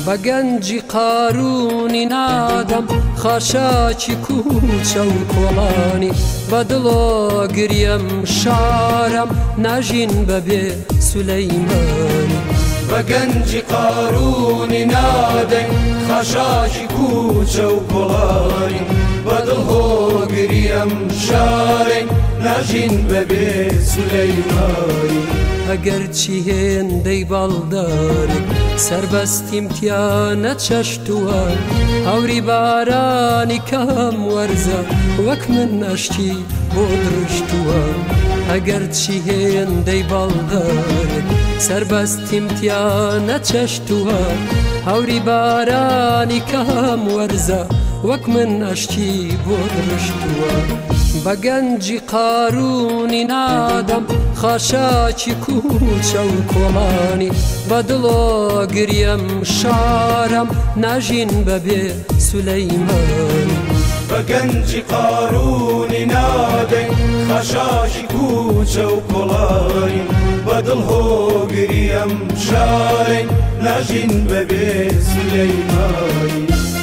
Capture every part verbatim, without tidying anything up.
بەگەنجی قارونی نادەم خاشاکی کوچە و کۆڵانی بەدڵۆ گریم شارم ناژین بەبێ سولەیمانی بەگەنجی قارونی نادەین خاشاکی کوچە و کۆڵانی بەدڵۆ گریم شارین ناژین بەبێ سولەیمانی ئەگەرچی هێندەی باڵدارێک سەربەستیم تیا نەچەشتووە هەوری بارانی کەم وەرزە وەک من نەشتی بۆ دڕشتووە ئەگەرچی هێندەی باڵدارێک سەربەستیم تیا نەچەشتووە هەوری بارانی کەم وەرزە وەک من نەشتی بۆ دڕشتووە بەگەنجی قارونی نادەم خاشاکی کوچە و کۆڵانی بەدڵۆ گریم شارم ناژین بەبێ سولەیمانی بەگەنجی قارونی نادەین خاشاکی کوچە و کۆڵانی بەدڵۆ گریم شارین ناژین بەبێ سولەیمانی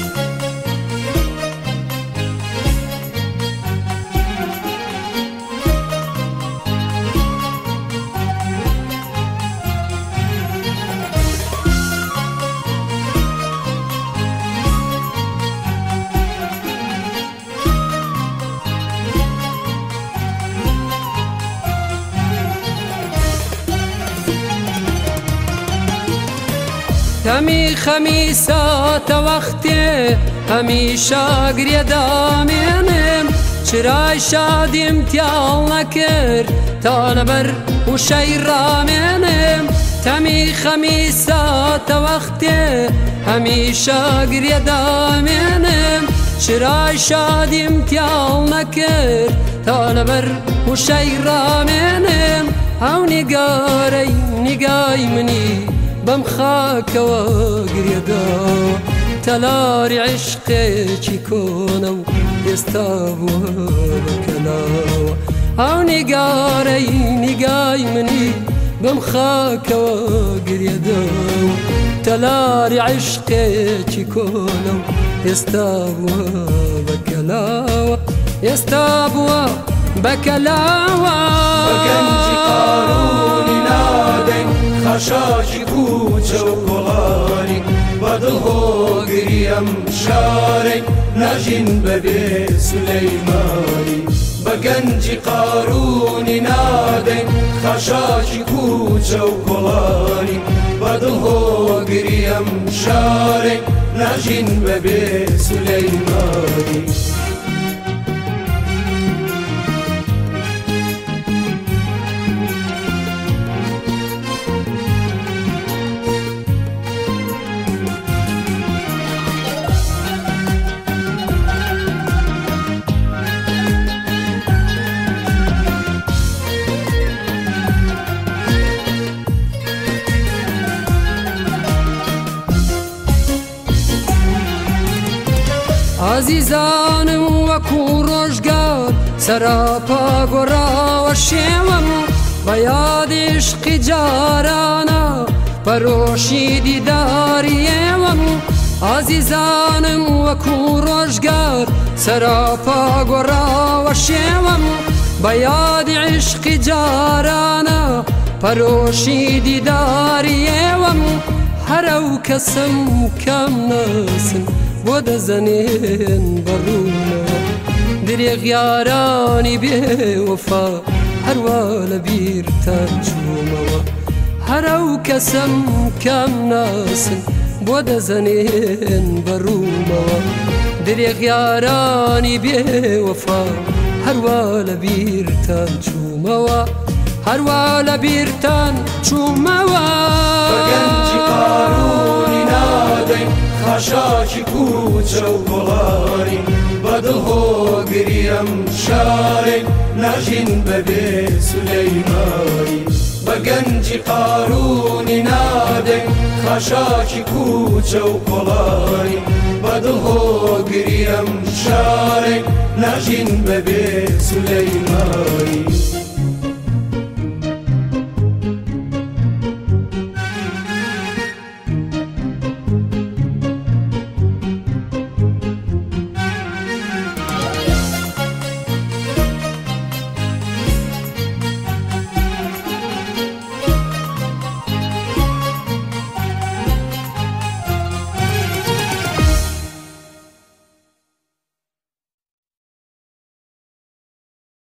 هەمی خەمیساتە وەختێ هەمیشە گرێ دامێنم چرای شادیم تیاڵ نەکرد تا لەبەر وشەی ڕامێنم تەمی خەمیساتە وەختێ هەمیشە گرێ دامێنم چرای شادیم تیاڵ نەکرد تا لەبەر وشەی ڕامێنم ئەو نیگارەی نیگای منی بەم خاکەوە گرێداوە تەلاری عیشقێکی کۆنە و ئێستا بووە بەکەلاوە ئەو نیگارەی نیگای منی بەم خاکەوە گرێداوە تەلاری عیشقێکی کۆنە و ئێستا بووە بەکەلاوە ئێستا بووە بەکەلاوە بەگەنجی قارونی نادەین خاشاکی کوچە و کۆڵانی بەدڵۆ گریم شارین ناژین بەبێ سولەیمانی بەگەنجی قارونی نادەین خاشاکی کوچە و کۆڵانی بەدڵۆ گریم شارین ناژین بەبێ سولەیمانی عزیزانم وەکو ڕۆژگار سەراپا گۆڕاوە شێوەم بە یادی عیشقی جارانە بەرۆشی دیداری ئێوەم عزیزانم وەکو ڕۆژگار سەراپا گۆڕاوە شێوەم بە یادی عیشقی جارانە بەرۆشی دیداری ئێوەم هەرە و کەسم کەم ناسن بۆ دەزەنێن بەڕوونەوە درێغ یارانی بێوەفا هەروە لە بیرتان چوومەوە هەرە و کەسم کەم ناسن بۆ دەزەنێن بەڕوونەوە درێغ یارانی بێوەفا هەروە لە بیرتان چوومەوە هەروە لە بیرتان چوومەوە بەگەنجی قارونی نادەین خاشاکی کوچە و کۆڵانی بەدڵۆ گریم شارین ناژین بەبێ سولەیمانی بەگەنجی قارونی نادەین خاشاکی کوچە و کۆڵانی بەدڵۆ گریم شارین ناژین بەبێ سولەیمانی